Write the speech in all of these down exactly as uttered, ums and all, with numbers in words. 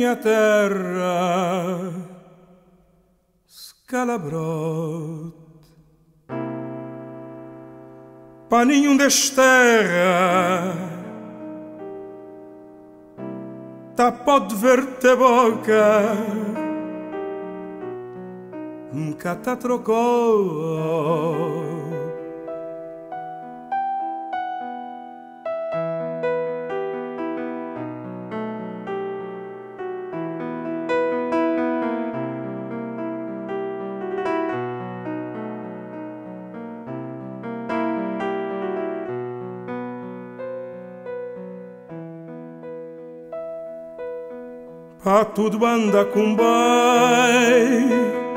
minha terra scalabrote, paninho desterra, tá pode ver-te boca, nunca tá trocou. Pá tudo anda com bem,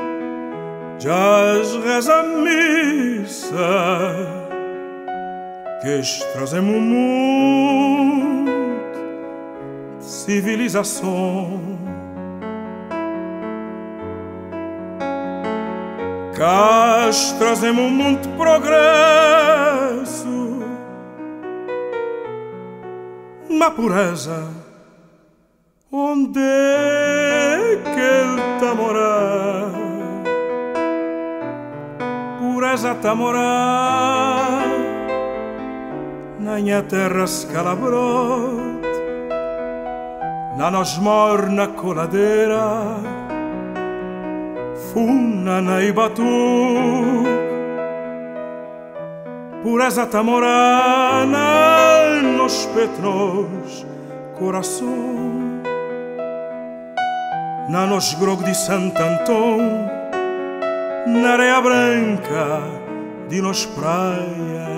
já reza a missa, que trazemos um mundo de civilização. Cá trazemos um mundo de progresso, uma pureza. Onde é que ele tá morar? Pureza tá morar na minha terra scalabrote, na nós mor na coladeira, funa na Ibatu. Pureza tá morar na nos petros coração, na nos grog de Santo Antão, na areia branca de nos praia.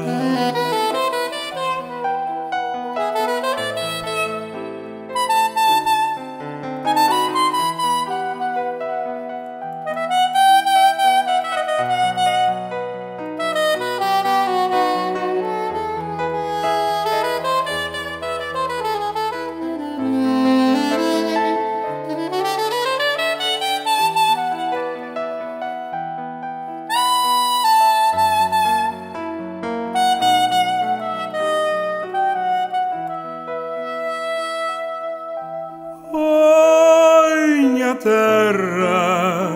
Terra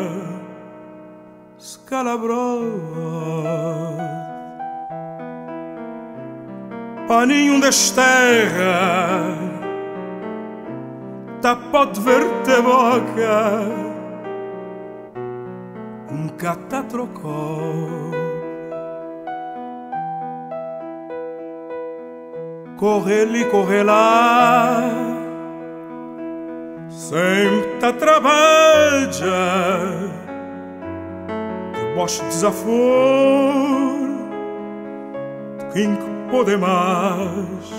scalabrote, paninho desterra, tá pode ver-te boca, nunca tá trocou. Corre ali, corre lá, sempre tá trabalha, debaixo de desaforo, de quem que pode mais.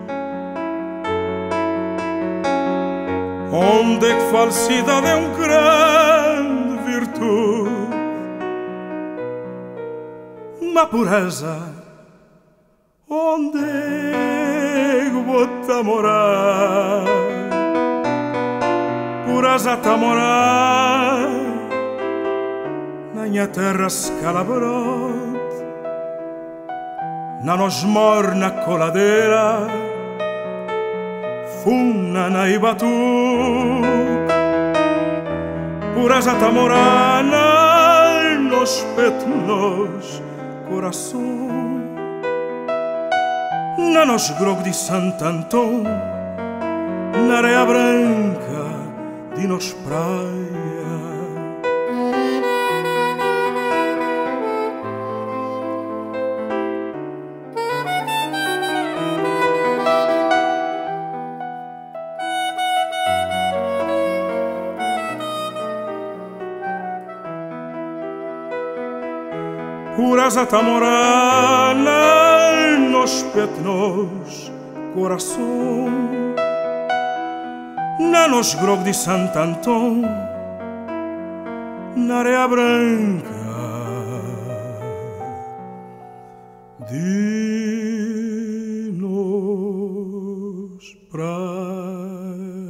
Onde é que falsidade é um grande virtude, uma pureza. Onde é que bota morar? Pureza tá morar na minha terra scalabrote, na nós mor na coladeira, funa na Ibatu. Pureza tá morar na nos petnos coração, na nos grog de Santo Antão, na areia branca de nos praia. Pureza tá morar nos petnos coração, na nos grog de Santo Antão, na areia branca de nos praia.